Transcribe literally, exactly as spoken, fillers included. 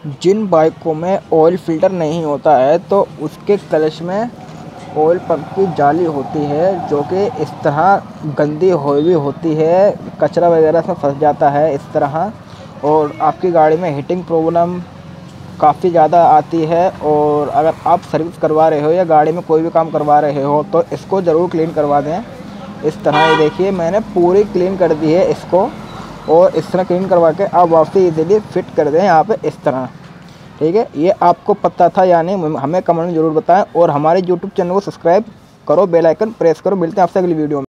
जिन बाइकों में oil filter नहीं होता है तो उसके क्लच में ऑयल पंप की जाली होती है, जो कि इस तरह गंदी हुई हुई होती है, कचरा वगैरह सब फंस जाता है इस तरह, और आपकी गाड़ी में हीटिंग प्रॉब्लम काफ़ी ज़्यादा आती है। और अगर आप सर्विस करवा रहे हो या गाड़ी में कोई भी काम करवा रहे हो तो इसको ज़रूर क्लीन करवा दें। इस तरह ये देखिए मैंने पूरी क्लीन कर दी है इसको, और इस तरह क्लीन करवा के आप वापसी इजीली फिट कर दें यहाँ पे इस तरह। ठीक है, ये आपको पता था या नहीं हमें कमेंट में ज़रूर बताएं, और हमारे यूट्यूब चैनल को सब्सक्राइब करो, बेल आइकन प्रेस करो। मिलते हैं आपसे अगली वीडियो में।